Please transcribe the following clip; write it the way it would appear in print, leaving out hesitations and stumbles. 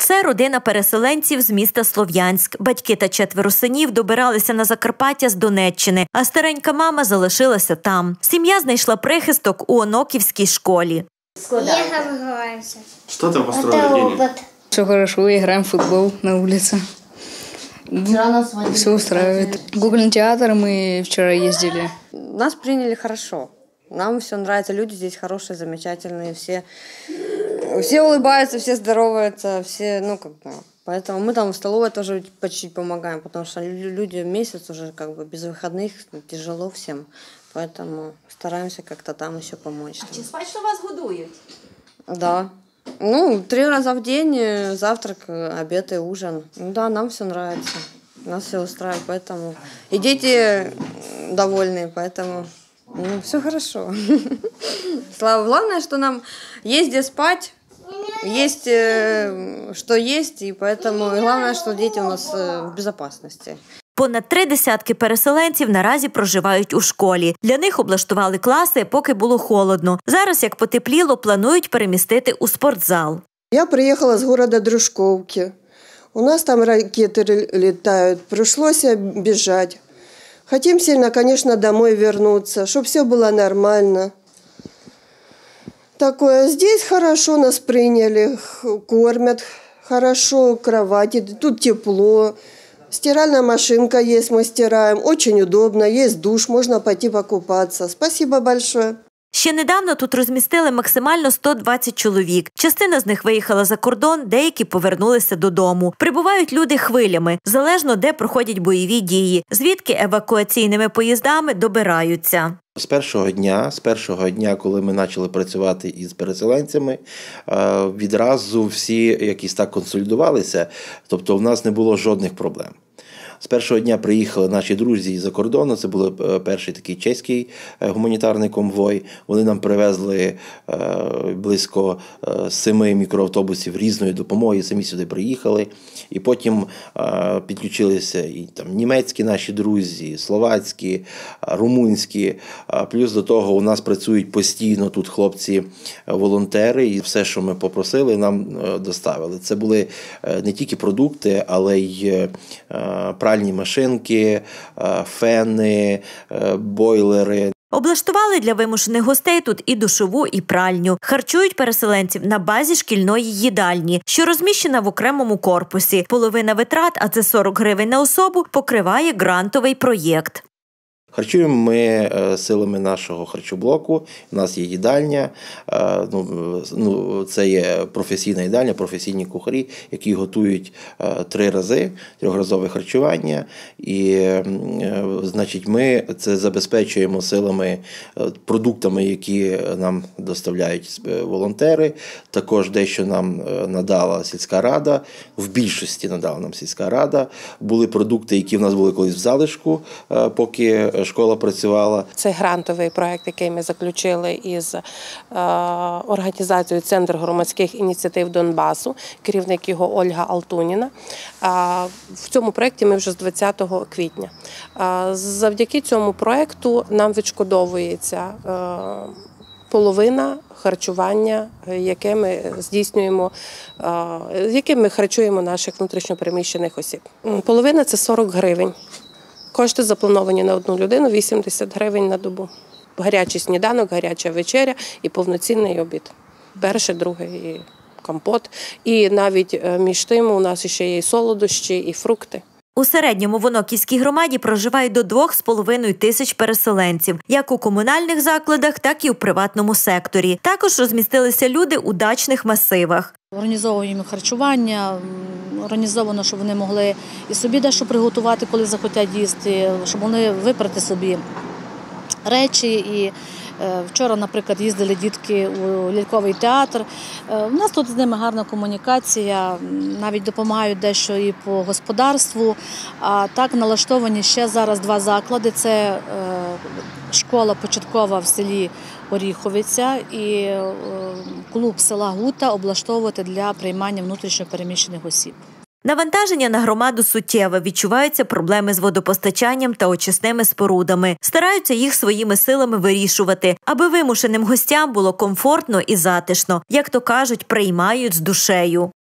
Це родина переселенців з міста Слов'янськ. Батьки та 4 синів добиралися на Закарпаття з Донеччини, а старенька мама залишилася там. Сім'я знайшла прихисток у Оноківській школі. Что там построили? Все хорошо, играем в футбол на улице. Все устраивает. Гоголь театр мы вчера ездили. Нас приняли хорошо. Нам все нравится. Люди здесь хорошие, замечательные. Все улыбаются, все здороваются, все, Поэтому мы там в столовой тоже почти помогаем, потому что люди месяц уже без выходных, тяжело всем. Поэтому стараемся как-то там еще помочь. А чи смачно вас годують? Да. 3 раза в день, завтрак, обед и ужин. Да, нам все нравится. Нас все устраивает, поэтому и дети довольны, поэтому все хорошо. Главное, что нам есть где спать, есть что есть, и поэтому главное, что дети у нас в безопасности. Понад 3 десятки переселенців наразі проживають у школі. Для них облаштували класи, поки було холодно. Зараз, як потепліло, планують перемістити у спортзал. Я приехала с города Дружковки. У нас там ракеты летают. Пришлось бежать. Хотим сильно, конечно, домой вернуться, чтобы все было нормально. Такое. Здесь хорошо нас приняли, кормят хорошо, кровати, тут тепло. Стиральная машинка есть, мы стираем. Очень удобно, есть душ, можно пойти покупаться. Спасибо большое. Ще недавно тут розмістили максимально 120 чоловік. Частина з них виїхала за кордон, деякі повернулися додому. Прибувають люди хвилями, залежно де проходять бойові дії, звідки евакуаційними поїздами добираються. З першого дня, коли ми почали працювати із переселенцями, відразу всі якісь так консолідувалися, тобто в нас не було жодних проблем. З першого дня приїхали наші друзі із-за кордону, це був перший такий чеський гуманітарний конвой. Вони нам привезли близько 7 мікроавтобусів різної допомоги, самі сюди приїхали. І потім підключилися і німецькі наші друзі, словацькі, румунські. Плюс до того у нас працюють постійно тут хлопці-волонтери, і все, що ми попросили, нам доставили. Це були не тільки продукти, але й пральні машинки, фени, бойлери. Облаштували для вимушених гостей тут і душову, і пральню. Харчують переселенців на базі шкільної їдальні, що розміщена в окремому корпусі. Половина витрат, а це 40 гривень на особу, покриває грантовий проєкт. Харчуємо ми силами нашого харчоблоку. У нас є їдальня, це є професійна їдальня, професійні кухарі, які готують 3 рази, 3-разове харчування. І, ми це забезпечуємо силами, продуктами, які нам доставляють волонтери. Також дещо нам надала сільська рада, в більшості надала нам сільська рада. Були продукти, які в нас були колись в залишку, поки школа працювала. Це грантовий проєкт, який ми заключили із організацією «Центр громадських ініціатив Донбасу», керівник його Ольга Алтуніна. В цьому проєкті ми вже з 20 квітня. Завдяки цьому проєкту нам відшкодовується половина харчування, яке ми здійснюємо, яким ми харчуємо наших внутрішньопереміщених осіб. Половина – це 40 гривень. Кошти заплановані на одну людину – 80 гривень на добу. Гарячий сніданок, гаряча вечеря і повноцінний обід. Перший, другий і компот. І навіть між тим у нас ще є і солодощі, і фрукти. У середньому в Оноківській громаді проживає до 2,5 тисяч переселенців, як у комунальних закладах, так і у приватному секторі. Також розмістилися люди у дачних масивах. Організовуємо харчування, організовано, щоб вони могли і собі дещо приготувати, коли захотять їсти, щоб вони випрати собі речі. І вчора, наприклад, їздили дітки у ляльковий театр. У нас тут з ними гарна комунікація, навіть допомагають дещо і по господарству. А так налаштовані ще зараз 2 заклади. Це школа початкова в селі Оріховиця і клуб села Гута облаштовувати для приймання внутрішньо переміщених осіб. Навантаження на громаду суттєве, відчуваються проблеми з водопостачанням та очисними спорудами. Стараються їх своїми силами вирішувати, аби вимушеним гостям було комфортно і затишно. Як то кажуть, приймають з душею.